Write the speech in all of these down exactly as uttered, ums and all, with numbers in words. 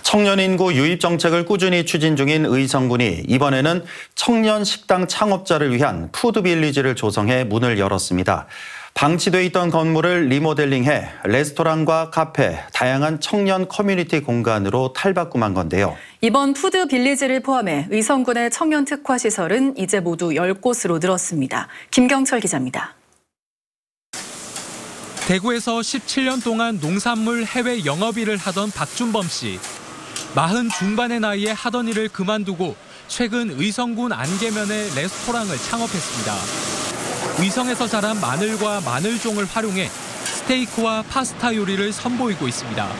청년 인구 유입 정책을 꾸준히 추진 중인 의성군이 이번에는 청년 식당 창업자를 위한 푸드빌리지를 조성해 문을 열었습니다. 방치돼 있던 건물을 리모델링해 레스토랑과 카페, 다양한 청년 커뮤니티 공간으로 탈바꿈한 건데요. 이번 푸드빌리지를 포함해 의성군의 청년 특화 시설은 이제 모두 열 곳으로 늘었습니다. 김경철 기자입니다. 대구에서 십칠 년 동안 농산물 해외 영업일을 하던 박준범 씨. 마흔 중반의 나이에 하던 일을 그만두고 최근 의성군 안개면에 레스토랑을 창업했습니다. 의성에서 자란 마늘과 마늘종을 활용해 스테이크와 파스타 요리를 선보이고 있습니다.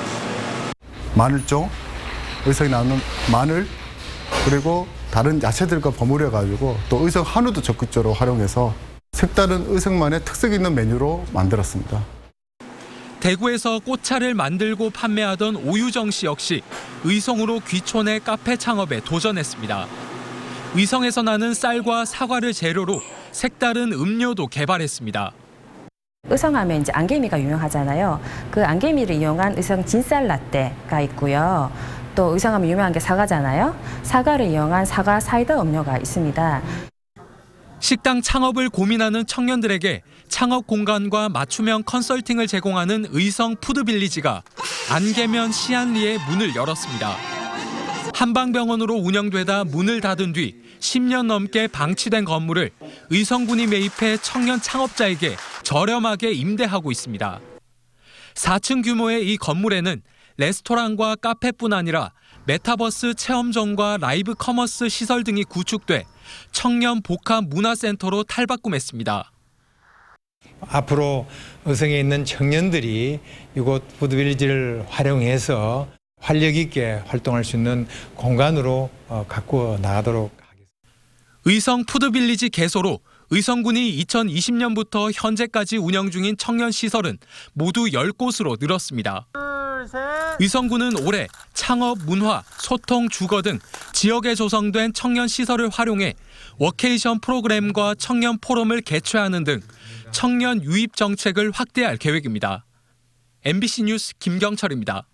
마늘종, 의성에 나오는 마늘, 그리고 다른 야채들과 버무려 가지고 또 의성 한우도 적극적으로 활용해서 색다른 의성만의 특색 있는 메뉴로 만들었습니다. 대구에서 꽃차를 만들고 판매하던 오유정 씨 역시 의성으로 귀촌해 카페 창업에 도전했습니다. 의성에서 나는 쌀과 사과를 재료로 색다른 음료도 개발했습니다. 의성하면 이제 안개미가 유명하잖아요. 그 안개미를 이용한 의성 진쌀 라떼가 있고요. 또 의성하면 유명한 게 사과잖아요. 사과를 이용한 사과 사이다 음료가 있습니다. 식당 창업을 고민하는 청년들에게 창업 공간과 맞춤형 컨설팅을 제공하는 의성 푸드빌리지가 안개면 시안리에 문을 열었습니다. 한방병원으로 운영되다 문을 닫은 뒤 십 년 넘게 방치된 건물을 의성군이 매입해 청년 창업자에게 저렴하게 임대하고 있습니다. 사 층 규모의 이 건물에는 레스토랑과 카페뿐 아니라 메타버스 체험존과 라이브 커머스 시설 등이 구축돼 청년 복합 문화센터로 탈바꿈했습니다. 앞으로 의성에 있는 청년들이 이곳 푸드빌리지를 활용해서 활력 있게 활동할 수 있는 공간으로 가꾸어 나가도록 하겠습니다. 의성 푸드빌리지 개소로 의성군이 이천이십 년부터 현재까지 운영 중인 청년 시설은 모두 열 곳으로 늘었습니다. 의성군은 올해 창업, 문화, 소통, 주거 등 지역에 조성된 청년 시설을 활용해 워케이션 프로그램과 청년 포럼을 개최하는 등 청년 유입 정책을 확대할 계획입니다. 엠비씨 뉴스 김경철입니다.